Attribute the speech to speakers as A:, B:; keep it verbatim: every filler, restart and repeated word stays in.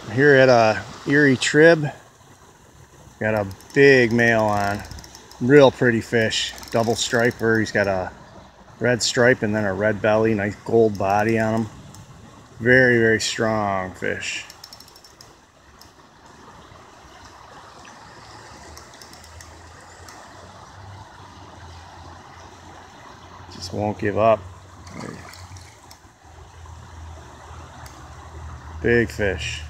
A: Here at a Erie Trib, got a big male on. Real pretty fish, double striper. He's got a red stripe and then a red belly, nice gold body on him. Very, very strong fish. Just won't give up. Big fish.